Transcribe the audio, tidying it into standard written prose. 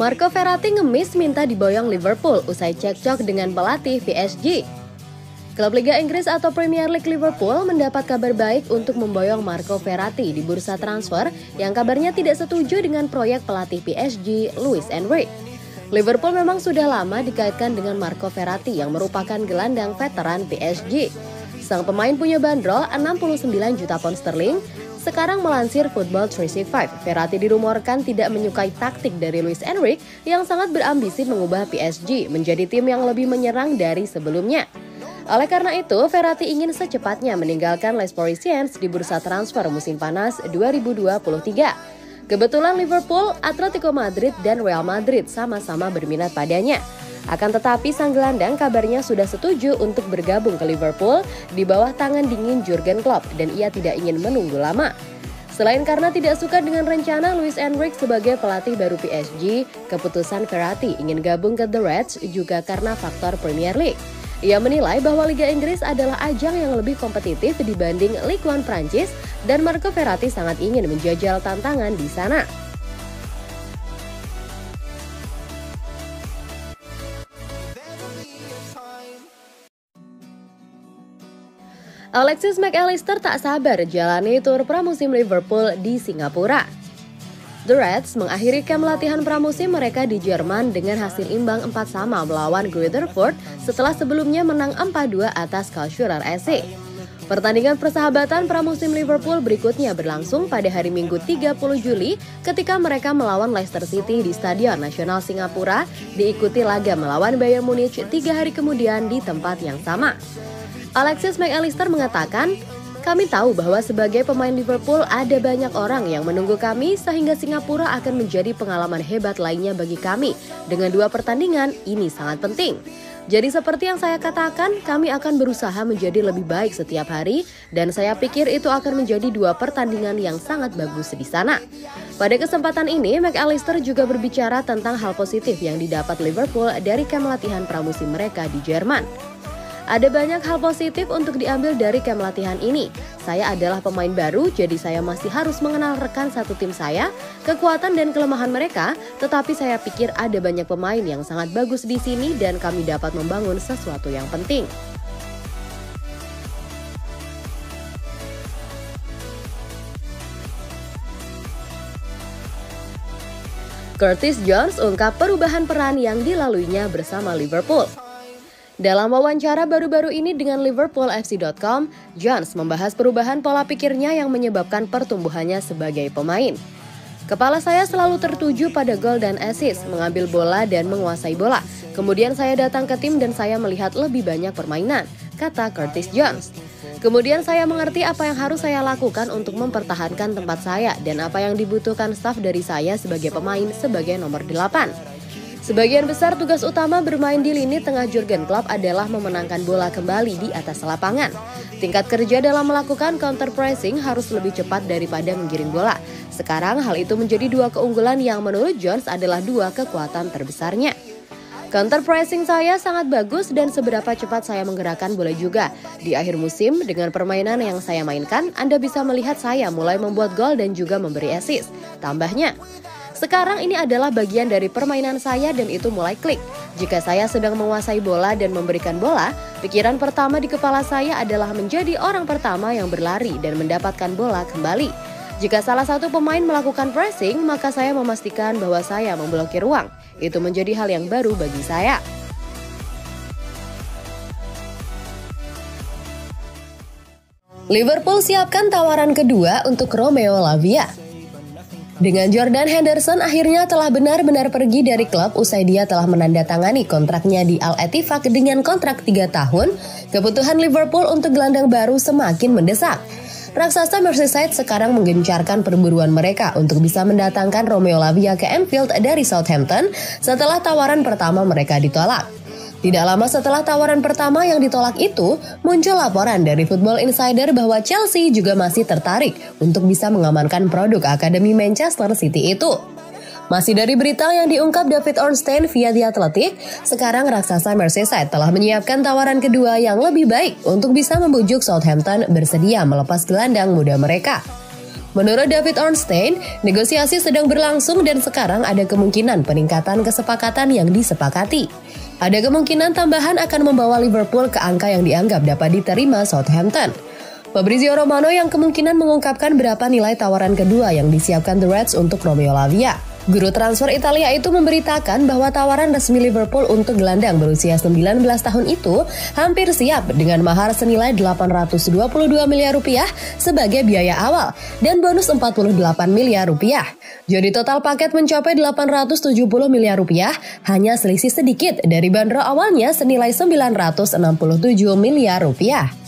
Marco Verratti ngemis minta diboyong Liverpool usai cekcok dengan pelatih PSG. Klub Liga Inggris atau Premier League Liverpool mendapat kabar baik untuk memboyong Marco Verratti di bursa transfer yang kabarnya tidak setuju dengan proyek pelatih PSG, Luis Enrique. Liverpool memang sudah lama dikaitkan dengan Marco Verratti yang merupakan gelandang veteran PSG. Sang pemain punya bandrol 69 juta pound sterling. Sekarang melansir Football 365, Verratti dirumorkan tidak menyukai taktik dari Luis Enrique yang sangat berambisi mengubah PSG menjadi tim yang lebih menyerang dari sebelumnya. Oleh karena itu, Verratti ingin secepatnya meninggalkan Les Parisiens di bursa transfer musim panas 2023. Kebetulan Liverpool, Atletico Madrid, dan Real Madrid sama-sama berminat padanya. Akan tetapi sang gelandang kabarnya sudah setuju untuk bergabung ke Liverpool di bawah tangan dingin Jurgen Klopp dan ia tidak ingin menunggu lama. Selain karena tidak suka dengan rencana Luis Enrique sebagai pelatih baru PSG, keputusan Verratti ingin gabung ke The Reds juga karena faktor Premier League. Ia menilai bahwa Liga Inggris adalah ajang yang lebih kompetitif dibanding Ligue 1 Prancis dan Marco Verratti sangat ingin menjajal tantangan di sana. Alexis Mac Allister tak sabar jalani tur pramusim Liverpool di Singapura. The Reds mengakhiri kamp latihan pramusim mereka di Jerman dengan hasil imbang 4-4 melawan Greuther Fürth setelah sebelumnya menang 4-2 atas Karlsruher SC. Pertandingan persahabatan pramusim Liverpool berikutnya berlangsung pada hari Minggu 30 Juli ketika mereka melawan Leicester City di Stadion Nasional Singapura, diikuti laga melawan Bayern Munich 3 hari kemudian di tempat yang sama. Alexis Mac Allister mengatakan, "Kami tahu bahwa sebagai pemain Liverpool ada banyak orang yang menunggu kami sehingga Singapura akan menjadi pengalaman hebat lainnya bagi kami. Dengan 2 pertandingan, ini sangat penting. Jadi seperti yang saya katakan, kami akan berusaha menjadi lebih baik setiap hari dan saya pikir itu akan menjadi 2 pertandingan yang sangat bagus di sana." Pada kesempatan ini, Mac Allister juga berbicara tentang hal positif yang didapat Liverpool dari kamp latihan pramusim mereka di Jerman. "Ada banyak hal positif untuk diambil dari kamp latihan ini. Saya adalah pemain baru, jadi saya masih harus mengenal rekan satu tim saya, kekuatan dan kelemahan mereka, tetapi saya pikir ada banyak pemain yang sangat bagus di sini dan kami dapat membangun sesuatu yang penting." Curtis Jones ungkap perubahan peran yang dilaluinya bersama Liverpool. Dalam wawancara baru-baru ini dengan LiverpoolFC.com, Jones membahas perubahan pola pikirnya yang menyebabkan pertumbuhannya sebagai pemain. "Kepala saya selalu tertuju pada gol dan assist, mengambil bola dan menguasai bola. Kemudian saya datang ke tim dan saya melihat lebih banyak permainan," kata Curtis Jones. "Kemudian saya mengerti apa yang harus saya lakukan untuk mempertahankan tempat saya dan apa yang dibutuhkan staf dari saya sebagai pemain sebagai nomor 8. Sebagian besar tugas utama bermain di lini tengah Jurgen Klopp adalah memenangkan bola kembali di atas lapangan. Tingkat kerja dalam melakukan counter pressing harus lebih cepat daripada menggiring bola. Sekarang hal itu menjadi 2 keunggulan yang menurut Jones adalah 2 kekuatan terbesarnya. Counter pressing saya sangat bagus dan seberapa cepat saya menggerakkan bola juga. Di akhir musim, dengan permainan yang saya mainkan, Anda bisa melihat saya mulai membuat gol dan juga memberi assist," tambahnya. "Sekarang ini adalah bagian dari permainan saya dan itu mulai klik. Jika saya sedang menguasai bola dan memberikan bola, pikiran pertama di kepala saya adalah menjadi orang pertama yang berlari dan mendapatkan bola kembali. Jika salah satu pemain melakukan pressing, maka saya memastikan bahwa saya memblokir ruang. Itu menjadi hal yang baru bagi saya." Liverpool siapkan tawaran kedua untuk Romeo Lavia. Dengan Jordan Henderson akhirnya telah benar-benar pergi dari klub usai dia telah menandatangani kontraknya di Al-Ettifaq dengan kontrak 3 tahun, kebutuhan Liverpool untuk gelandang baru semakin mendesak. Raksasa Merseyside sekarang menggencarkan perburuan mereka untuk bisa mendatangkan Romeo Lavia ke Anfield dari Southampton setelah tawaran pertama mereka ditolak. Tidak lama setelah tawaran pertama yang ditolak itu, muncul laporan dari Football Insider bahwa Chelsea juga masih tertarik untuk bisa mengamankan produk Akademi Manchester City itu. Masih dari berita yang diungkap David Ornstein via The Athletic, sekarang raksasa Merseyside telah menyiapkan tawaran kedua yang lebih baik untuk bisa membujuk Southampton bersedia melepas gelandang muda mereka. Menurut David Ornstein, negosiasi sedang berlangsung dan sekarang ada kemungkinan peningkatan kesepakatan yang disepakati. Ada kemungkinan tambahan akan membawa Liverpool ke angka yang dianggap dapat diterima Southampton. Fabrizio Romano yang kemungkinan mengungkapkan berapa nilai tawaran kedua yang disiapkan The Reds untuk Romeo Lavia. Guru transfer Italia itu memberitakan bahwa tawaran resmi Liverpool untuk gelandang berusia 19 tahun itu hampir siap dengan mahar senilai 822 miliar rupiah sebagai biaya awal dan bonus 48 miliar rupiah. Jadi total paket mencapai 870 miliar rupiah, hanya selisih sedikit dari bandrol awalnya senilai 967 miliar rupiah.